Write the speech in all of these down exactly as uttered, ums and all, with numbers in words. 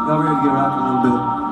Y'all ready to get rocking a little bit?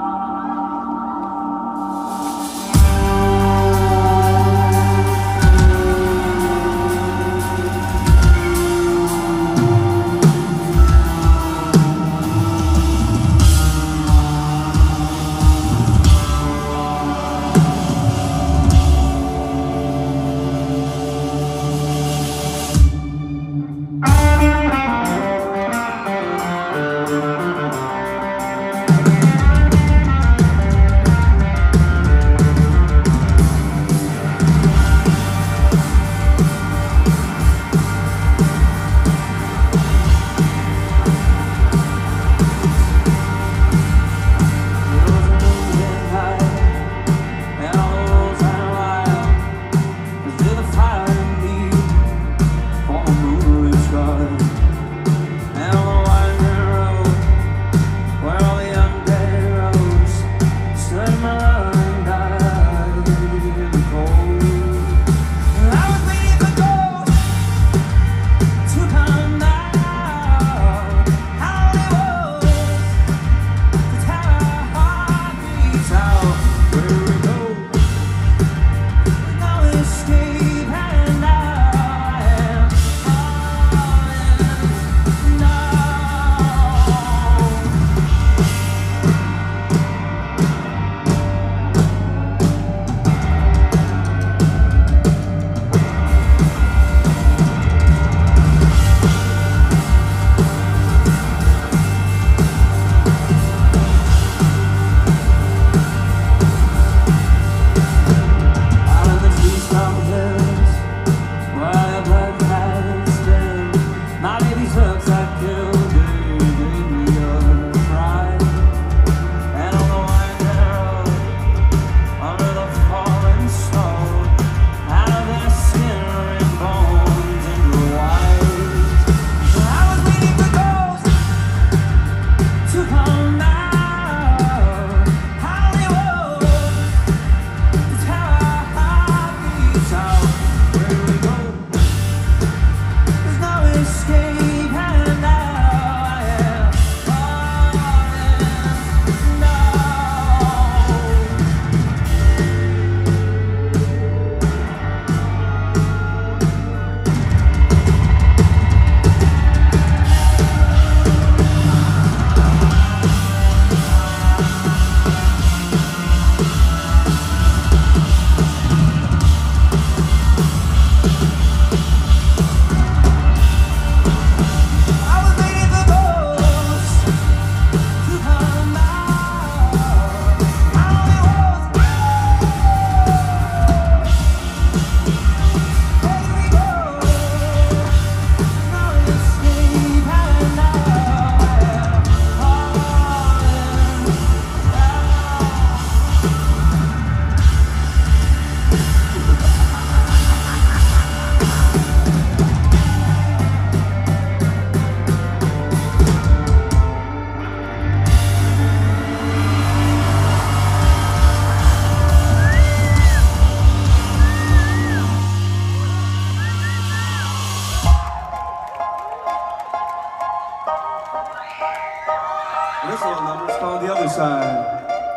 This little number is called The Other Side.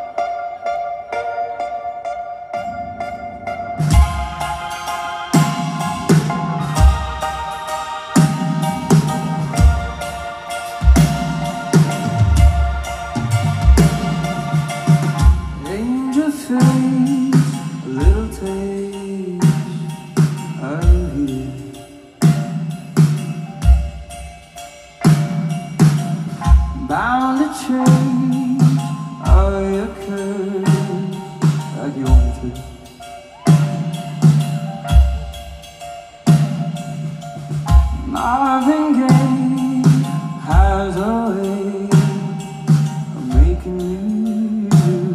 Angel face, a little taste of you. Bound to change all your curves like you want me to. Marvin Gaye has a way of making you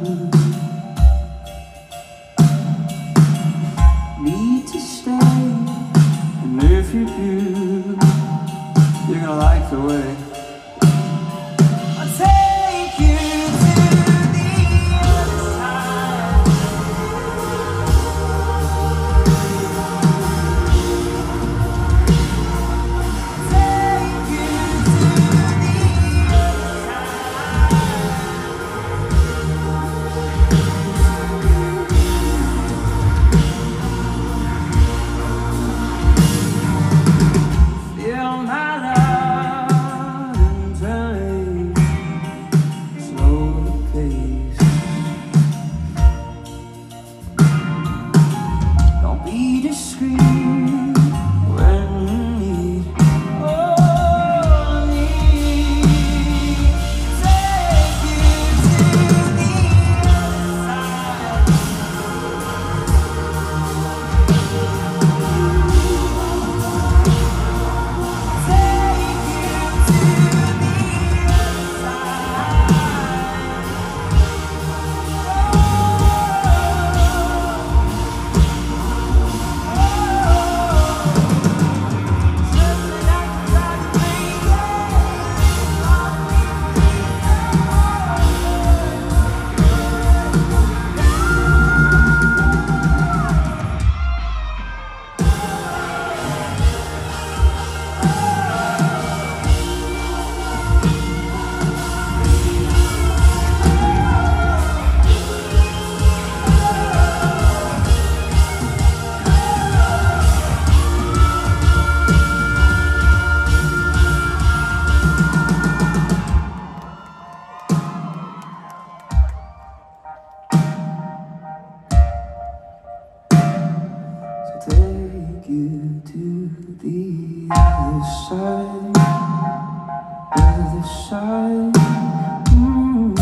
need to stay, and if you do, you're gonna like the way take you to the other side. Take you to the other side. the side. Mm.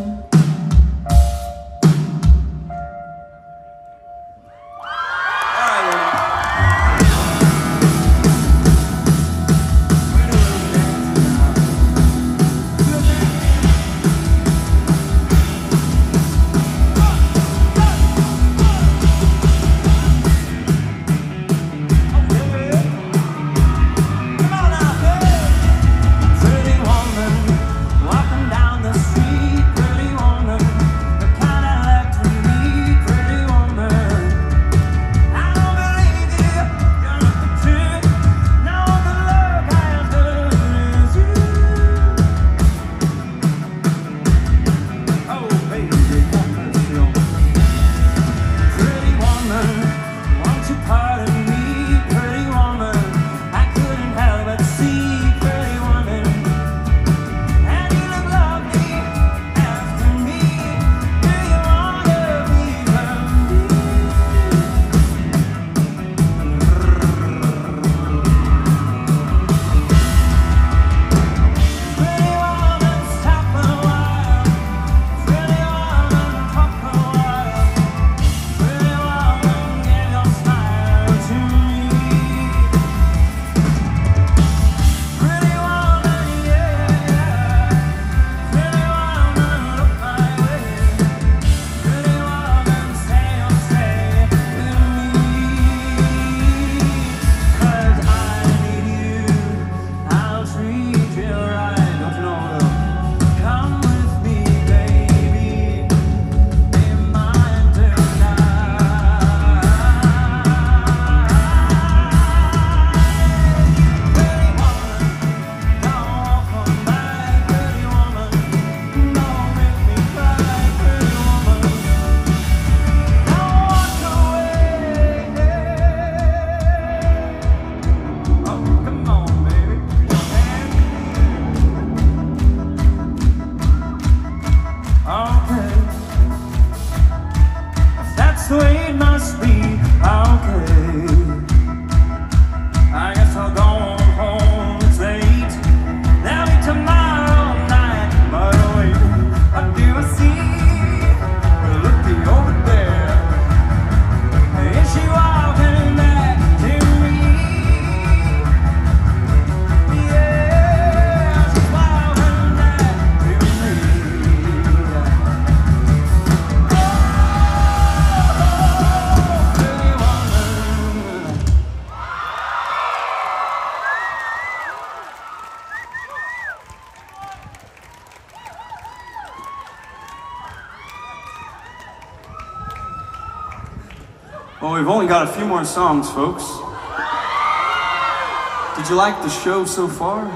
Well, we've only got a few more songs, folks. Did you like the show so far?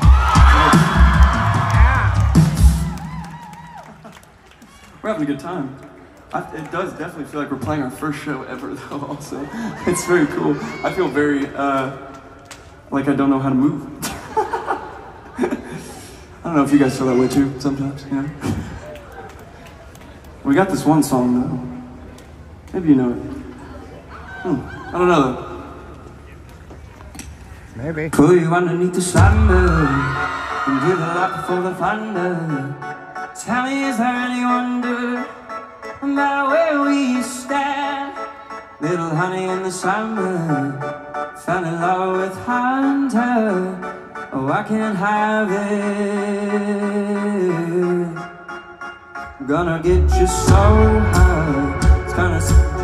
We're having a good time. I, it does definitely feel like we're playing our first show ever, though, also. It's very cool. I feel very, uh, like I don't know how to move. I don't know if you guys feel that way too, sometimes, you know? We got this one song, though. Maybe you know it. Hmm, I don't know, though. Maybe. Pull you underneath the slumber and give a lot before the thunder. Tell me, is there any wonder about where we stand? Little honey in the summer, fell in love with Hunter. Oh, I can't have it. Gonna get you so high, it's gonna